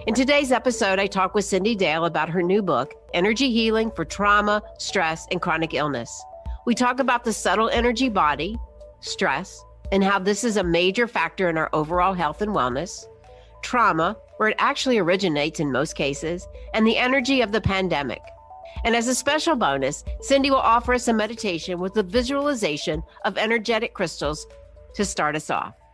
In today's episode, I talk with Cyndi Dale about her new book, Energy Healing for Trauma, Stress, and Chronic Illness. We talk about the subtle energy body, stress, and how this is a major factor in our overall health and wellness, trauma, where it actually originates in most cases, and the energy of the pandemic. And as a special bonus, Cyndi will offer us a meditation with a visualization of energetic crystals to start us off.